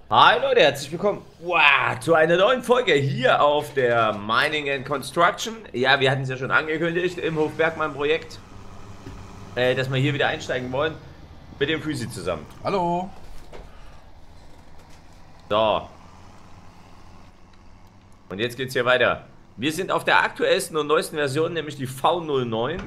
Hi Leute, herzlich willkommen zu einer neuen Folge hier auf der Mining and Construction. Ja, wir hatten es ja schon angekündigt im Hof-Bergmann-Projekt, dass wir hier wieder einsteigen wollen mit dem Physi zusammen. Hallo. So, und jetzt geht's hier weiter. Wir sind auf der aktuellsten und neuesten Version, nämlich die V09.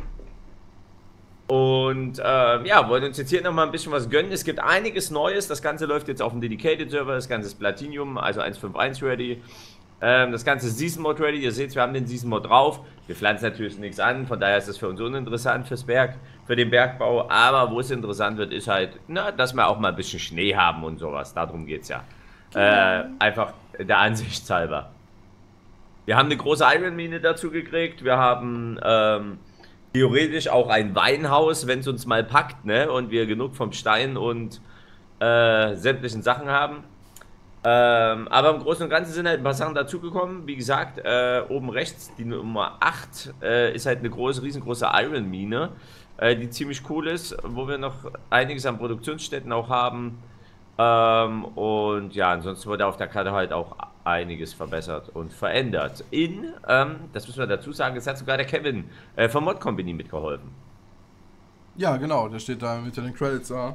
Und ja, wollen uns jetzt hier nochmal ein bisschen was gönnen. Es gibt einiges Neues. Das Ganze läuft jetzt auf dem Dedicated Server. Das Ganze ist Platinum, also 1.5.1 ready. Das Ganze ist Season Mod ready. Ihr seht, wir haben den Season Mod drauf. Wir pflanzen natürlich nichts an. Von daher ist das für uns uninteressant für den Bergbau. Aber wo es interessant wird, ist halt, na, dass wir auch mal ein bisschen Schnee haben und sowas. Darum geht es ja. Einfach der Ansicht halber. Wir haben eine große Iron-Mine dazu gekriegt. Wir haben theoretisch auch ein Weinhaus, wenn es uns mal packt, ne? Und wir genug vom Stein und sämtlichen Sachen haben. Aber im Großen und Ganzen sind halt ein paar Sachen dazugekommen. Wie gesagt, oben rechts, die Nummer 8, ist halt eine riesengroße Iron-Mine, die ziemlich cool ist, wo wir noch einiges an Produktionsstätten auch haben. Und ja, ansonsten wurde auf der Karte halt auch einiges verbessert und verändert. Das müssen wir dazu sagen, es hat sogar der Kevin von Mod Company mitgeholfen. Ja, genau, der steht da mit den Credits da.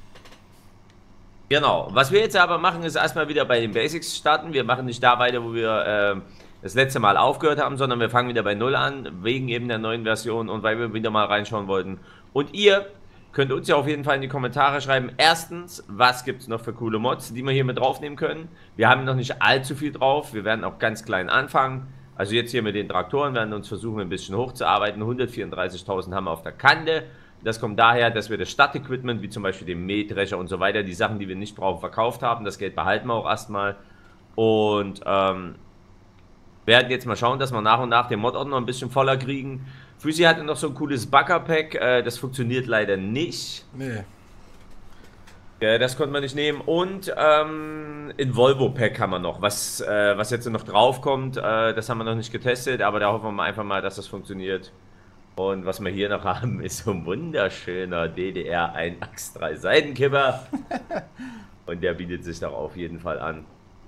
Genau, was wir jetzt aber machen, ist erstmal wieder bei den Basics starten. Wir machen nicht da weiter, wo wir das letzte Mal aufgehört haben, sondern wir fangen wieder bei Null an, wegen eben der neuen Version und weil wir wieder mal reinschauen wollten. Und ihr könnt uns ja auf jeden Fall in die Kommentare schreiben. Erstens, was gibt es noch für coole Mods, die wir hier mit draufnehmen können. Wir haben noch nicht allzu viel drauf. Wir werden auch ganz klein anfangen. Also jetzt hier mit den Traktoren werden wir uns versuchen, ein bisschen hochzuarbeiten. 134.000 haben wir auf der Kante. Das kommt daher, dass wir das Stadtequipment, wie zum Beispiel den Mähdrescher und so weiter, die Sachen, die wir nicht brauchen, verkauft haben. Das Geld behalten wir auch erstmal. Und werden jetzt mal schauen, dass wir nach und nach den Mod-Ordner ein bisschen voller kriegen. Physi hatte noch so ein cooles Bagger-Pack, das funktioniert leider nicht. Nee. Das konnte man nicht nehmen. Und ein Volvo-Pack haben wir noch, was jetzt noch drauf kommt. Das haben wir noch nicht getestet, aber da hoffen wir einfach mal, dass das funktioniert. Und was wir hier noch haben, ist so ein wunderschöner DDR 1-Achs-3 Seitenkipper. Und der bietet sich doch auf jeden Fall an.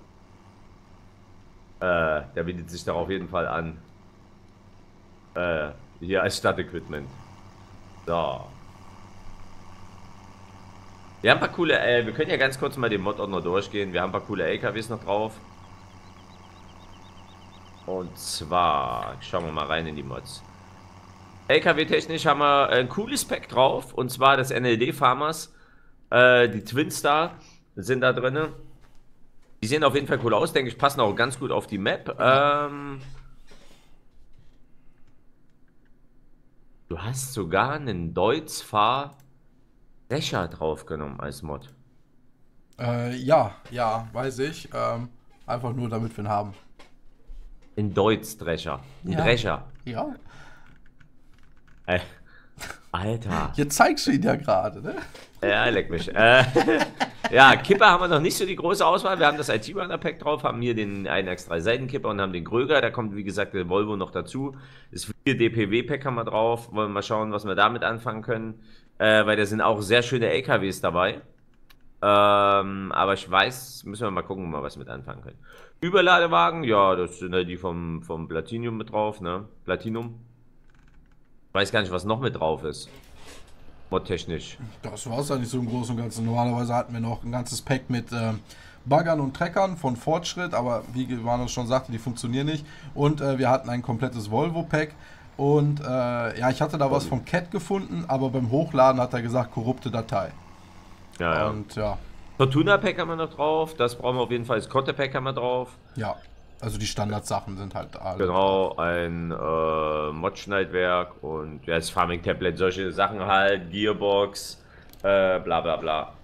Hier als Stadtequipment. So. Wir haben ein paar coole, wir können ja ganz kurz mal den Mod-Ordner durchgehen. Wir haben ein paar coole LKWs noch drauf. Und zwar, schauen wir mal rein in die Mods. LKW-technisch haben wir ein cooles Pack drauf. Und zwar das NLD Farmers. Die Twinstar sind da drin. Die sehen auf jeden Fall cool aus, denke ich, passen auch ganz gut auf die Map. Du hast sogar einen Deutz-Fahr Drescher draufgenommen als Mod. Ja, weiß ich. Einfach nur, damit wir ihn haben. Ein Deutz-Drescher. Ein Ja. Drescher. Ja. Alter. Jetzt zeigst du ihn ja gerade, ne? Ja, leck mich. Ja, Kipper haben wir noch nicht so die große Auswahl. Wir haben das IT-Runner-Pack drauf, haben hier den 1x3 Seitenkipper und haben den Gröger. Da kommt, wie gesagt, der Volvo noch dazu. Das 4 DPW-Pack haben wir drauf. Wollen wir mal schauen, was wir damit anfangen können. Weil da sind auch sehr schöne LKWs dabei. Aber ich weiß, müssen wir mal gucken, ob wir was mit anfangen können. Überladewagen, ja, das sind ja die vom Platinum mit drauf, ne? Platinum. Ich weiß gar nicht, was noch mit drauf ist. Modtechnisch. Das war es ja nicht so im Großen und Ganzen. Normalerweise hatten wir noch ein ganzes Pack mit Baggern und Treckern von Fortschritt, aber wie Manuel schon sagte, die funktionieren nicht. Und wir hatten ein komplettes Volvo-Pack. Und ja, ich hatte da was vom Cat gefunden, aber beim Hochladen hat er gesagt, korrupte Datei. Ja, ja. Und ja. Fortuna-Pack haben wir noch drauf. Das brauchen wir auf jeden Fall. Das Kotte-Pack haben wir drauf. Ja, also die Standardsachen sind halt alle. Genau, ein Mod-Schneidwerk und ja, das Farming-Tablet, solche Sachen halt, Gearbox, bla bla bla.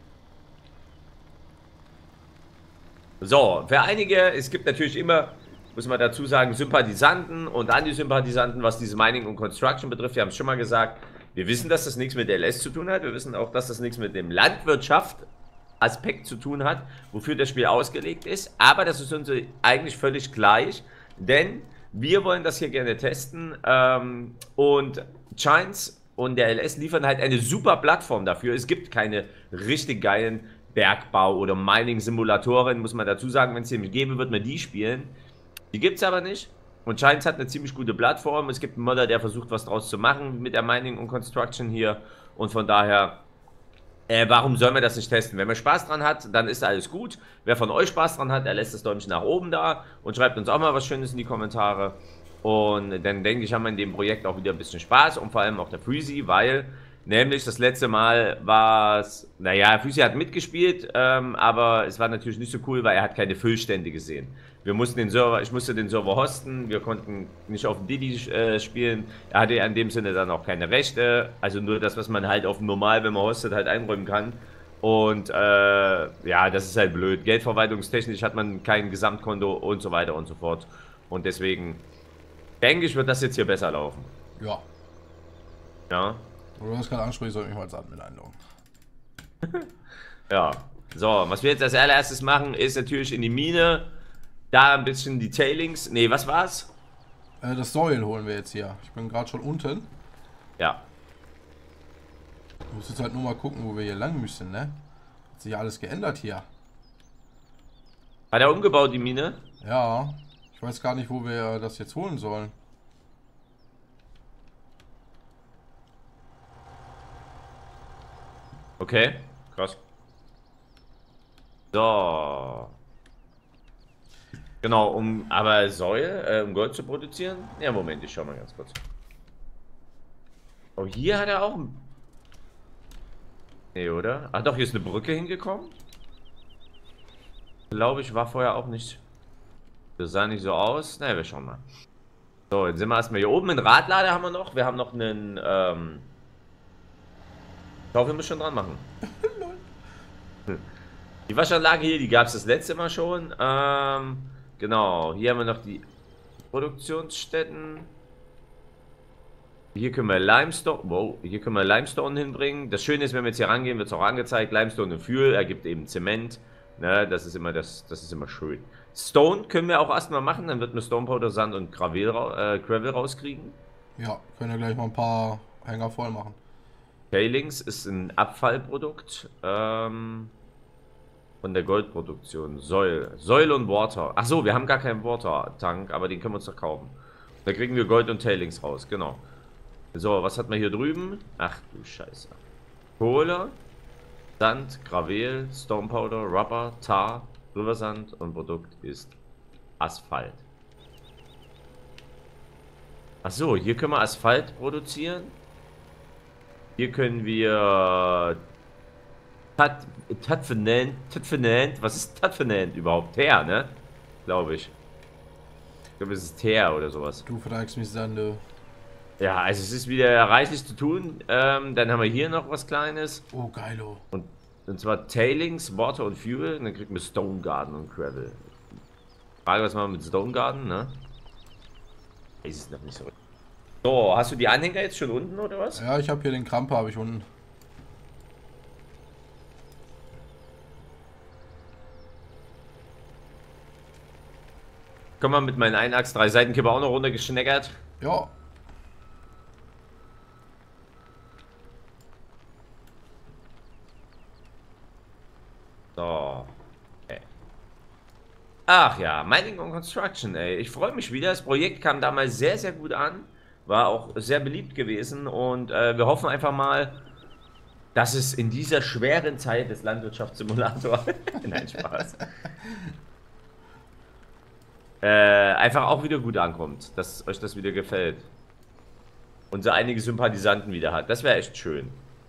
So, für einige, es gibt natürlich immer, muss man dazu sagen, Sympathisanten und Antisympathisanten, was diese Mining und Construction betrifft. Wir haben es schon mal gesagt, wir wissen, dass das nichts mit LS zu tun hat. Wir wissen auch, dass das nichts mit dem Landwirtschaft-Aspekt zu tun hat, wofür das Spiel ausgelegt ist. Aber das ist uns eigentlich völlig gleich, denn wir wollen das hier gerne testen. Und Giants und der LS liefern halt eine super Plattform dafür. Es gibt keine richtig geilen Bergbau oder Mining-Simulatoren, muss man dazu sagen, wenn es die gäbe, wird man die spielen. Die gibt es aber nicht. Und Giants hat eine ziemlich gute Plattform. Es gibt einen Modder, der versucht, was draus zu machen mit der Mining und Construction hier. Und von daher, warum soll man das nicht testen? Wenn man Spaß dran hat, dann ist alles gut. Wer von euch Spaß dran hat, der lässt das Däumchen nach oben da und schreibt uns auch mal was Schönes in die Kommentare. Und dann denke ich, haben wir in dem Projekt auch wieder ein bisschen Spaß und vor allem auch der Freezy, weil nämlich das letzte Mal war es, naja, Freezy hat mitgespielt, aber es war natürlich nicht so cool, weil er hat keine Füllstände gesehen. Wir mussten den Server, ich musste den Server hosten, wir konnten nicht auf dem Didi spielen, er hatte ja in dem Sinne dann auch keine Rechte, also nur das, was man halt auf dem Normal, wenn man hostet, halt einräumen kann. Und ja, das ist halt blöd. Geldverwaltungstechnisch hat man kein Gesamtkonto und so weiter und so fort. Und deswegen denke ich, wird das jetzt hier besser laufen. Ja. Ja. Oder du hast gerade ansprechen, ich soll mich mal als Admin einloggen. Ja. So, was wir jetzt als allererstes machen, ist natürlich in die Mine. Da ein bisschen die Tailings. Ne, was war's? Das Soil holen wir jetzt hier. Ich bin gerade schon unten. Ja. Ich muss jetzt halt nur mal gucken, wo wir hier lang müssen, ne? Hat sich ja alles geändert hier. Hat er umgebaut, die Mine? Ja. Ich weiß gar nicht, wo wir das jetzt holen sollen. Okay, krass. So. Genau, aber Säule, um Gold zu produzieren? Ja, Moment, ich schau mal ganz kurz. Oh, hier hat er auch ein... Nee, oder? Ach doch, hier ist eine Brücke hingekommen. Glaube ich, war vorher auch nicht... Das sah nicht so aus. Naja, wir schauen mal. So, jetzt sind wir erstmal hier oben. Einen Radlader haben wir noch. Wir haben noch einen, ich hoffe, wir müssen schon dran machen. Die Waschanlage hier, die gab es das letzte Mal schon. Genau, hier haben wir noch die Produktionsstätten. Hier können wir Limestone, wow, hier können wir Limestone hinbringen. Das Schöne ist, wenn wir jetzt hier rangehen, wird es auch angezeigt, Limestone und Fuel ergibt eben Zement. Ne, das ist immer schön. Stone können wir auch erstmal machen, dann wird man Stone Powder, Sand und Gravel rauskriegen. Ja, können wir gleich mal ein paar Hänger voll machen. Tailings ist ein Abfallprodukt von der Goldproduktion. Soil und Water. Achso, wir haben gar keinen Water-Tank, aber den können wir uns doch kaufen. Da kriegen wir Gold und Tailings raus, genau. So, was hat man hier drüben? Ach du Scheiße. Kohle, Sand, Gravel, Stone Powder, Rubber, Tar, Riversand und Produkt ist Asphalt. Achso, hier können wir Asphalt produzieren. Hier können wir Tatfenant, was ist Tatfenant überhaupt? Teer, ne? Glaube ich. Ich glaube, es ist Teer oder sowas. Du fragst mich, Sande. Ja, also es ist wieder reichlich zu tun. Dann haben wir hier noch was Kleines. Oh, geilo. Und zwar Tailings, Water und Fuel. Und dann kriegen wir Stone Garden und Gravel. Frage, was machen wir mit Stone Garden, ne? Ist es noch nicht so. So, hast du die Anhänger jetzt schon unten oder was? Ja, ich habe hier den Kramper, habe ich unten. Komm mal mit meinen 1 3 Seitenkipper auch noch runtergeschneckert. Ja. So. Okay. Ach ja, Mining und Construction, ey. Ich freue mich wieder. Das Projekt kam damals sehr, sehr gut an. War auch sehr beliebt gewesen. Und wir hoffen einfach mal, dass es in dieser schweren Zeit des Landwirtschaftssimulator... Nein, Spaß. Einfach auch wieder gut ankommt. Dass euch das wieder gefällt. Und so einige Sympathisanten wieder hat. Das wäre echt schön.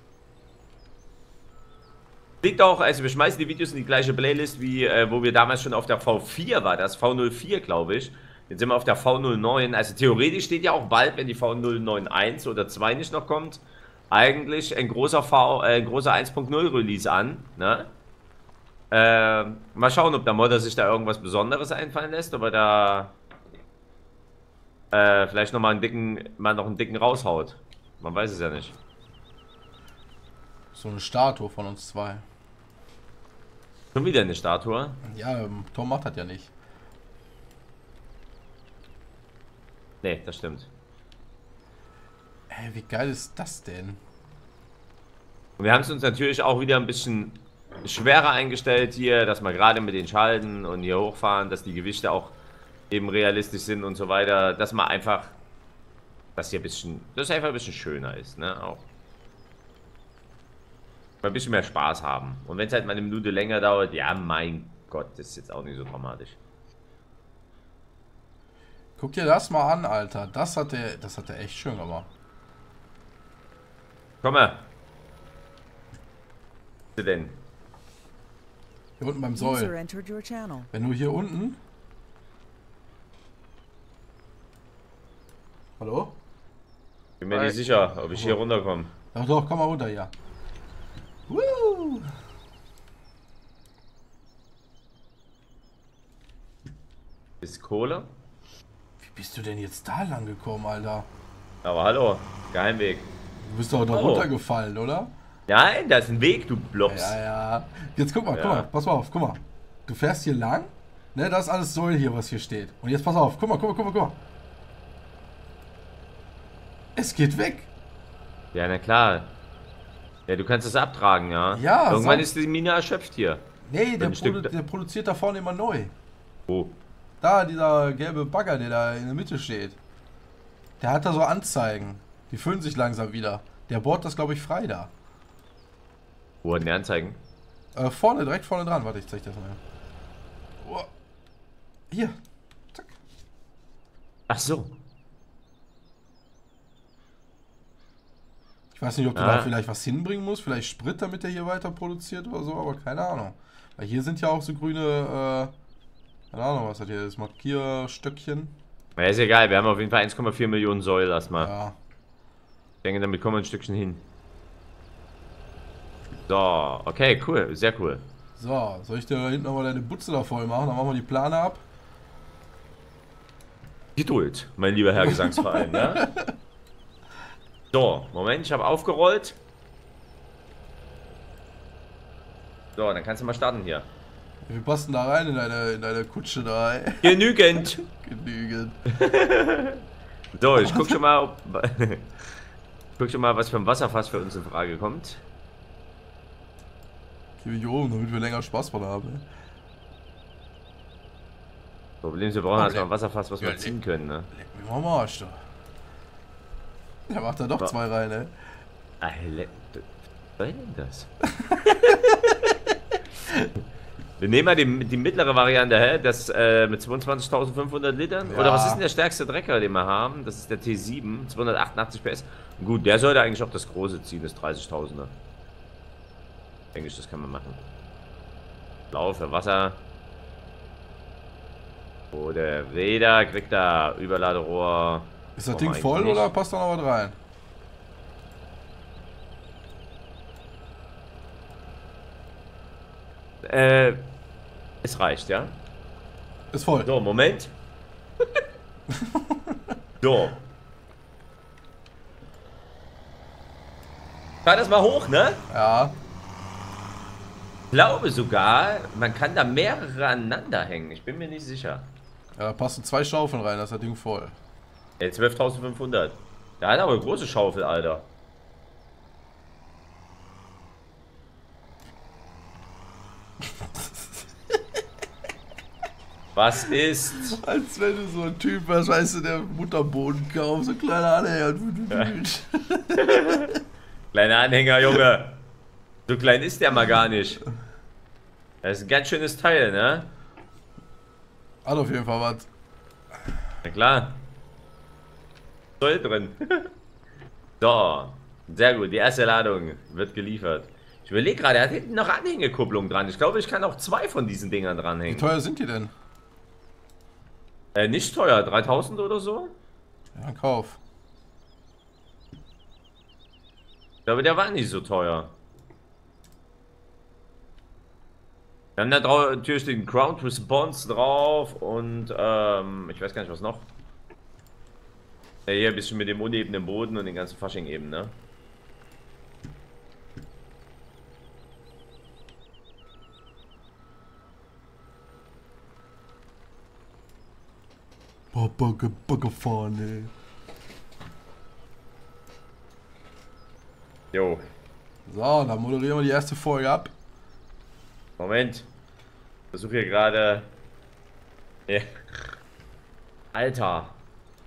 Liegt auch, also wir schmeißen die Videos in die gleiche Playlist wie, wo wir damals schon auf der V4 war, das V04 glaube ich. Jetzt sind wir auf der V09, also theoretisch steht ja auch bald, wenn die V091 oder 2 nicht noch kommt, eigentlich ein großer großer 1.0 Release an, ne? Mal schauen, ob der Modder sich da irgendwas Besonderes einfallen lässt, ob er da vielleicht noch mal noch einen dicken raushaut. Man weiß es ja nicht. So eine Statue von uns zwei. Schon wieder eine Statue? Ja, Tom macht das ja nicht. Nee, das stimmt. Ey, wie geil ist das denn? Und wir haben es uns natürlich auch wieder ein bisschen schwerer eingestellt hier, dass wir gerade mit den Schalten und hier hochfahren, dass die Gewichte auch eben realistisch sind und so weiter, dass man einfach, dass hier ein bisschen, dass es einfach ein bisschen schöner ist, ne, auch. Ein bisschen mehr Spaß haben. Und wenn es halt mal eine Minute länger dauert, ja, mein Gott, das ist jetzt auch nicht so dramatisch. Guck dir das mal an, Alter. Das hat der echt schön gemacht. Komm mal. Was ist denn? Hier unten beim User Säul. entered your channel. Wenn du hier unten... Hallo? Bin mir nicht sicher, ob ich hier runterkomme. Doch, doch, komm mal runter hier. Woo! Ist Kohle? Wie bist du denn jetzt da lang gekommen, Alter? Aber hallo, Geheimweg. Du bist doch da Oh. runtergefallen, oder? Nein, da ist ein Weg, du Blops. Ja, ja. Jetzt guck mal, Ja. guck mal, pass mal auf, guck mal. Du fährst hier lang, ne, das ist alles Säul hier, was hier steht. Und jetzt pass auf, guck mal, guck mal, guck mal, guck mal. Es geht weg. Ja, na klar. Ja, du kannst es abtragen, ja. Ja, Irgendwann so- ist die Mine erschöpft hier. Nee, Ein Stück- der produziert da vorne immer neu. Oh. Da, dieser gelbe Bagger, der da in der Mitte steht. Der hat da so Anzeigen. Die füllen sich langsam wieder. Der bohrt das, glaube ich, frei da. Wo hat die Anzeigen? Vorne, direkt vorne dran. Warte, ich zeig das mal. Oh. Hier. Zack. Ach so. Ich weiß nicht, ob du Ah. da vielleicht was hinbringen musst. Vielleicht Sprit, damit der hier weiter produziert oder so, aber keine Ahnung. Weil hier sind ja auch so grüne, keine Ahnung, was hat hier das Markierstöckchen. Na, ist egal, wir haben auf jeden Fall 1,4 Millionen Säule erstmal. Ja. Ich denke, damit kommen wir ein Stückchen hin. So, okay, cool, sehr cool. So, soll ich dir da hinten nochmal deine Butze da voll machen? Dann machen wir die Plane ab. Geduld, mein lieber Herr Gesangsverein, ne? So, Moment, ich habe aufgerollt. So, dann kannst du mal starten hier. Wir passen da rein in deine Kutsche da. Ey. Genügend. Genügend. So, ich guck schon mal, ob, guck schon mal, was für ein Wasserfass für uns in Frage kommt. Geh mich oben, damit wir länger Spaß dran haben. Ey. Problem ist, wir brauchen Okay. erstmal ein Wasserfass, was wir Ja, ziehen können, ne? Leck mich mal am Arsch, du. Der macht da doch Ja. 2 rein, ey. Was soll denn das? Wir nehmen mal die mittlere Variante, hä? Das mit 22.500 Litern. Ja. Oder was ist denn der stärkste Drecker, den wir haben? Das ist der T7, 288 PS. Gut, der sollte eigentlich auch das große ziehen, das 30.000er. Denke ich, das kann man machen. Blau für Wasser. Oh, der Räder kriegt da Überladerohr. Ist das Brauchen Ding wir voll eigentlich oder nicht. passt da noch was rein? Es reicht, ja? Ist voll. So, Moment. So. Fahr das mal hoch, ne? Ja. Ich glaube sogar, man kann da mehrere aneinander hängen. Ich bin mir nicht sicher. Ja, da passen 2 Schaufeln rein, das ist das Ding voll. Ey, 12.500. Der hat aber eine große Schaufel, Alter. Was ist? Als wenn du so ein Typ wärst, weißt du, der Mutterboden kauft, so ein kleiner Anhänger. Kleiner Anhänger, Junge. So klein ist der mal gar nicht. Das ist ein ganz schönes Teil, ne? Hat auf jeden Fall was. Na klar. Zoll drin. So. Sehr gut. Die erste Ladung wird geliefert. Ich überlege gerade, er hat hinten noch Anhängekupplung dran. Ich glaube, ich kann auch 2 von diesen Dingern Wie dranhängen. teuer sind die denn? Nicht teuer. 3.000 oder so? Ja, Kauf. Ich glaube, der war nicht so teuer. Wir haben da drauf natürlich den Ground Response drauf und ich weiß gar nicht was noch. Ja, hier ein bisschen mit dem unebenen Boden und den ganzen Fasching eben, ne? Bagger fahren, ey. Jo. So, dann moderieren wir die erste Folge ab. Moment. Ich versuche hier gerade... Ja. Alter.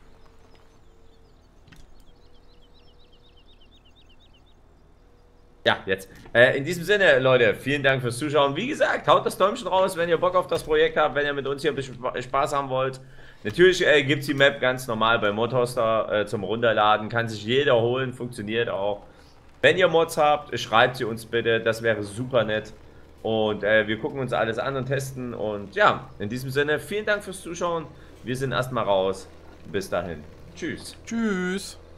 Ja, jetzt. In diesem Sinne, Leute, vielen Dank fürs Zuschauen. Wie gesagt, haut das Däumchen raus, wenn ihr Bock auf das Projekt habt, wenn ihr mit uns hier ein bisschen Spaß haben wollt. Natürlich gibt es die Map ganz normal bei Modhoster zum Runterladen. Kann sich jeder holen, funktioniert auch. Wenn ihr Mods habt, schreibt sie uns bitte, das wäre super nett. Und wir gucken uns alles an und testen. Und ja, in diesem Sinne, vielen Dank fürs Zuschauen. Wir sind erstmal raus. Bis dahin. Tschüss. Tschüss.